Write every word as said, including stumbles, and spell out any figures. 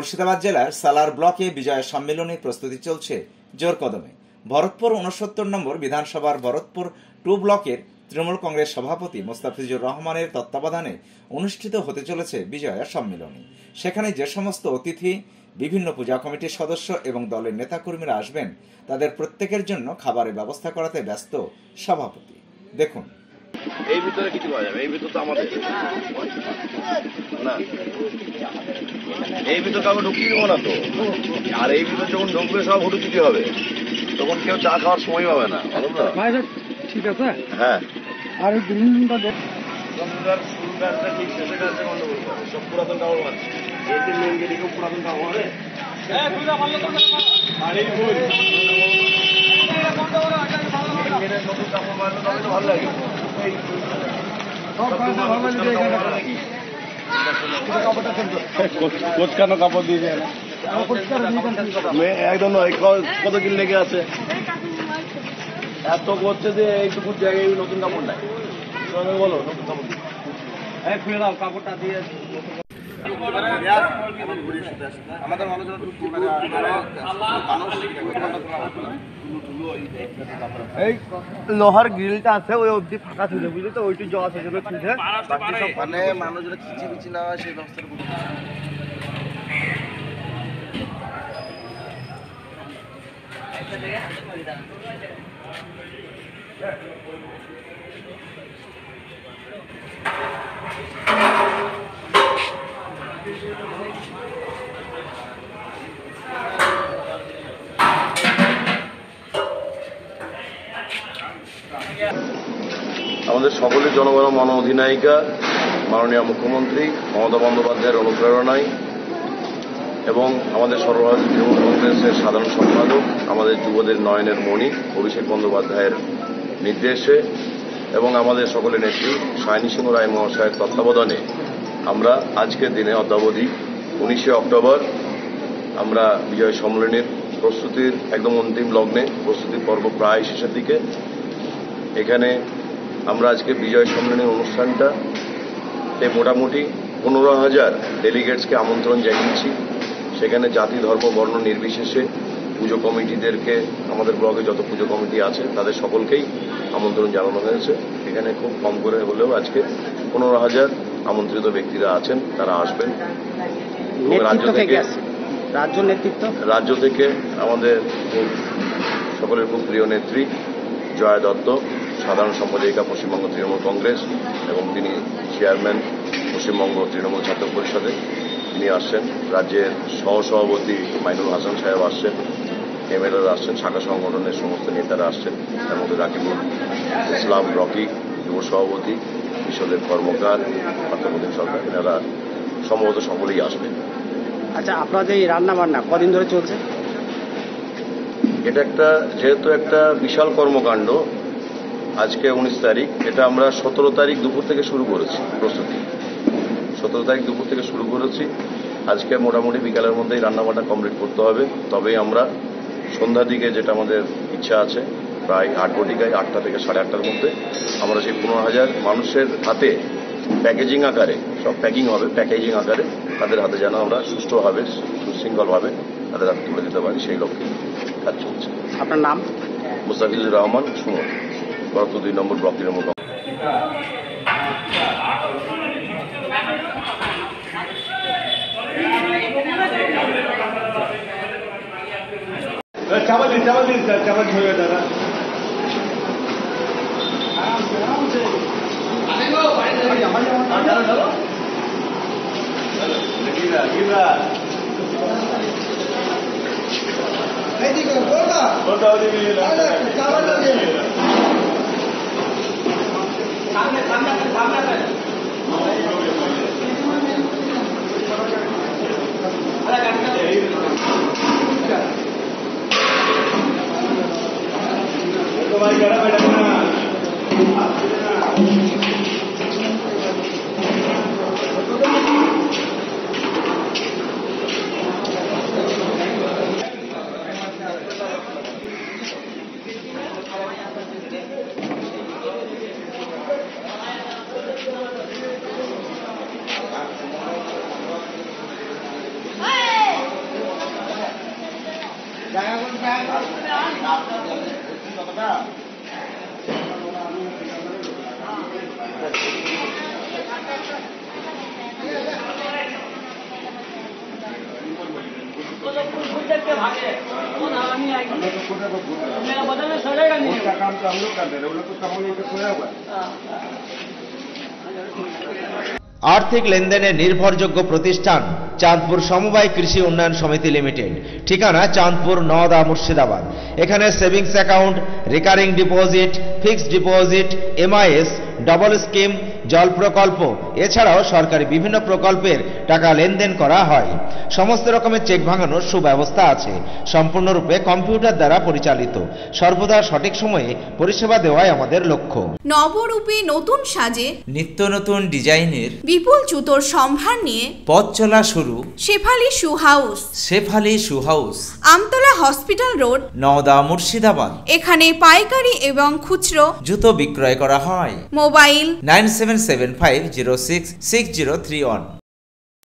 মুর্শিদাবাদ জেলার সালার ব্লকে বিজয় সম্মেলনের প্রস্তুতি চলছে জোর কদমে। ভরতপুর উনসত্তর নম্বর বিধানসভার ভরতপুর টু ব্লকের তৃণমূল কংগ্রেস সভাপতি মোস্তাফিজুর রহমানের তত্ত্বাবধানে অনুষ্ঠিত হতে চলেছে বিজয়া সম্মেলনী। সেখানে যে সমস্ত অতিথি, বিভিন্ন পূজা কমিটির সদস্য এবং দলের নেতাকর্মীরা আসবেন, তাদের প্রত্যেকের জন্য খাবারের ব্যবস্থা করাতে ব্যস্ত সভাপতি। দেখুন, এই ভিতরে কিছু পাওয়া যাবে, এই ভিতর তো আমাদের না, এই ভিতর কাউকে ঢুকিয়ে দেবো না তো। আর এই ভিতর যখন ঢুকবে সব হুটু চুটি হবে, তখন কেউ চা খাওয়ার সময় পাবে না। ঠিক আছে, হ্যাঁ। আর গ্রিনটা দেখ, ঠিক শেষে কাজটা গন্ডগোল করে সব পুরাতন কাপড় মারছে। এতে মেন গেটে কেউ পুরাতন কাপড় মারে। নতুন কাপড় মারলে তবে তো ভালো লাগে। কোচকানো কাপড় দিয়ে যায় না, একদম নয়। কত কিল লেগে আছে, এত করছে যে এইটুকু জায়গায় নতুন কাপড় নাই। বলো নতুন কাপড় দিয়ে খুলে দাও, কাপড়টা দিয়ে আমাদের মানুষ এই লোহার গ্রিলটা আছে, ওই অবধি ফাঁকা ছিল, বুঝলি তো, ওইটু জল আছে জন্য খুঁজে মানে মানুষ যেন খিচি বিচি না হয় সেই ব্যবস্থা করতে। আমাদের সকলের জনগণ মন অধিনায়িকা মাননীয় মুখ্যমন্ত্রী মমতা বন্দ্যোপাধ্যায়ের অনুপ্রেরণায় এবং আমাদের সর্বভারতীয় তৃণমূল কংগ্রেসের সাধারণ সম্পাদক, আমাদের যুবদের নয়নের মণি অভিষেক বন্দ্যোপাধ্যায়ের নির্দেশে এবং আমাদের সকলের নেত্রী সায়নী সিংহ রায় মহাশয়ের তত্ত্বাবধানে আমরা আজকের দিনে অদ্যাবধি উনিশে অক্টোবর আমরা বিজয় সম্মেলনের প্রস্তুতির একদম অন্তিম লগ্নে, প্রস্তুতির পর্ব প্রায় শেষের দিকে। এখানে আমরা আজকে বিজয় সম্মেলনের অনুষ্ঠানটাতে মোটামুটি পনেরো হাজার ডেলিগেটসকে আমন্ত্রণ জানিয়েছি। সেখানে জাতি, ধর্ম, বর্ণ নির্বিশেষে পুজো কমিটিদেরকে, আমাদের ব্লকে যত পুজো কমিটি আছে তাদের সকলকেই আমন্ত্রণ জানানো হয়েছে। এখানে খুব কম করে হলেও আজকে পনেরো হাজার আমন্ত্রিত ব্যক্তিরা আছেন, তারা আসবেন। রাজ্য থেকে রাজ্য নেতৃত্ব রাজ্য থেকে আমাদের খুব সকলের খুব প্রিয় নেত্রী জয়া দত্ত, সাধারণ সম্পাদিকা পশ্চিমবঙ্গ তৃণমূল কংগ্রেস এবং তিনি চেয়ারম্যান পশ্চিমবঙ্গ তৃণমূল ছাত্র পরিষদে, তিনি আসছেন। রাজ্যের সহসভাপতি মাইনুল হাসান সাহেব আসছেন, এমএলএরা আসছেন, শাখা সংগঠনের সমস্ত নেতারা আসছেন। তার মধ্যে রাকিবুল ইসলাম রকি যুব সভাপতি, বিশ্বদেব কর্মকার, পার্থপ্রতিম সরকার, এনারা সম্ভবত সকলেই আসবেন। আচ্ছা, আপনাদের এই রান্না বান্না কদিন ধরে চলছে? এটা একটা যেহেতু একটা বিশাল কর্মকাণ্ড, আজকে উনিশ তারিখ, এটা আমরা সতেরো তারিখ দুপুর থেকে শুরু করেছি প্রস্তুতি। সতেরো তারিখ দুপুর থেকে শুরু করেছি। আজকে মোটামুটি বিকালের মধ্যেই রান্নাবান্না কমপ্লিট করতে হবে। তবেই আমরা সন্ধ্যার দিকে, যেটা আমাদের ইচ্ছা আছে, প্রায় আট ঘটিকায় আটটা থেকে সাড়ে আটটার মধ্যে আমরা সেই পনেরো হাজার মানুষের হাতে প্যাকেজিং আকারে, সব প্যাকিং হবে প্যাকেজিং আকারে, তাদের হাতে যেন আমরা সুষ্ঠুভাবে, সুশৃঙ্খলভাবে তাদের হাতে তুলে দিতে পারি, সেই লক্ষ্যে কাজ চলছে। আপনার নাম? মোস্তাফিজুর রহমান, সুমন, ভরতপুর দুই নম্বর ব্লক তৃণমূল। চাवল দিন, চাवल দিন স্যার, চাवल হয়ে দাদা। সামনে সামনে সামনে भाई बड़ा बेटा Hey! আর্থিক লেনদেনের নির্ভরযোগ্য প্রতিষ্ঠান চাঁদপুর সমবায় কৃষি উন্নয়ন সমিতি লিমিটেড, ঠিকানা চাঁদপুর নওদা মুর্শিদাবাদ। এখানে savings account, recurring deposit, fixed deposit, MIS, double scheme, জল প্রকল্প এছাড়াও সরকারি বিভিন্ন প্রকল্পের টাকা লেনদেন করা হয়। সমস্ত রকমের চেক ভাঙানোর সুব্যবস্থা আছে। সম্পূর্ণরূপে কম্পিউটার দ্বারা পরিচালিত। সর্বদা সঠিক সময়ে পরিষেবা দেওয়াই আমাদের লক্ষ্য। নবরূপে নতুন সাজে নিত্য নতুন ডিজাইনের বিপুল জুতোর সম্ভার নিয়ে পথ চলা শুরু Shefali shoe house, Shefali shoe house, Amtala hospital road, Nawda Murshidabad. এখানে পাইকারি এবং খুচরো জুতো বিক্রয় করা হয়। Mobile nine seven seven five zero six six zero three one.